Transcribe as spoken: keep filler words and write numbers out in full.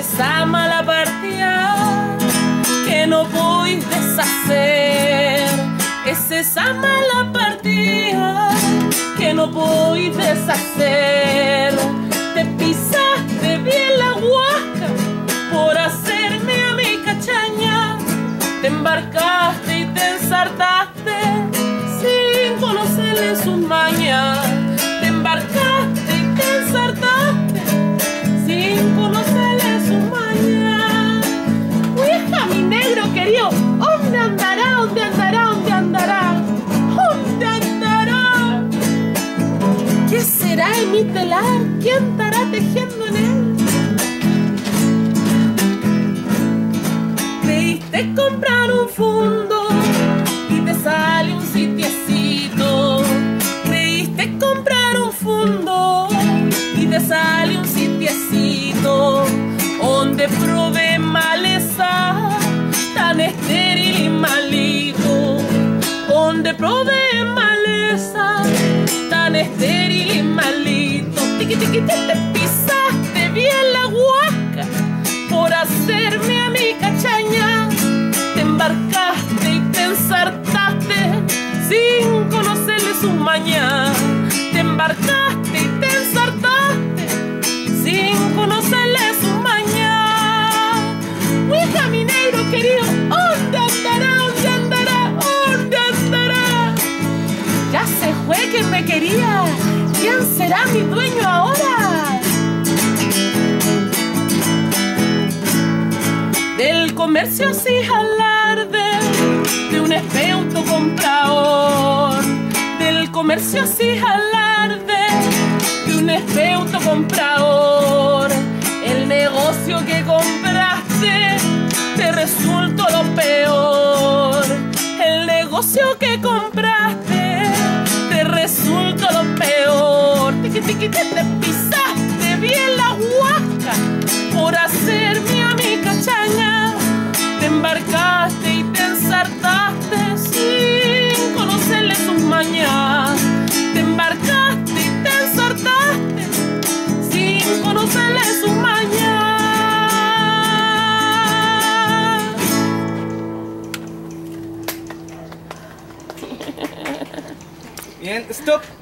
esa mala partida que no voy a deshacer. Es esa mala partida que no voy a deshacer. Te pisaste bien la huasca por hacerme a mi cachaña. Te embarcaste y te ensartaste sin conocerle sus mañas. Te embarcaste y te ensartaste sin conocerle sus mañas. Uija, mi negro querido, ¿dónde andará? ¿Dónde andará? ¿Dónde andará? ¿Dónde andará? ¿Qué será en mi telar? ¿Quién estará tejiendo en él? Creíste comprar un fondo y te sale un sitiecito. Creíste comprar un fondo y te sale un sitiecito donde probé maleza tan estéril y malito. Donde probé maleza tan estéril y malito. Tiqui, tiqui, te, te pisaste bien la huasca por hacerme a mi cachaña. Te embarcaste y te ensartaste sin conocerle sus mañas. Te embarcaste y te ensartaste sin conocerle sus mañas. Huija, mi negro querido, ¿dónde andará? ¿Dónde andará? ¿Dónde andará? Ya se fue quien me quería. ¿Quién será mi dueño ahora? Del comercio sí alarde de un espeuto comprador. Del comercio sí alarde de un espeuto comprador. El negocio que compraste te resultó lo peor. El negocio que compraste te resultó lo peor. Tiqui, tiqui, te, te pisaste bien la huasca por hacerme a mi cachaña. Te embarcaste y te ensartaste sin conocerle sus mañas. Te embarcaste y te ensartaste sin conocerle sus mañas. Bien, stop.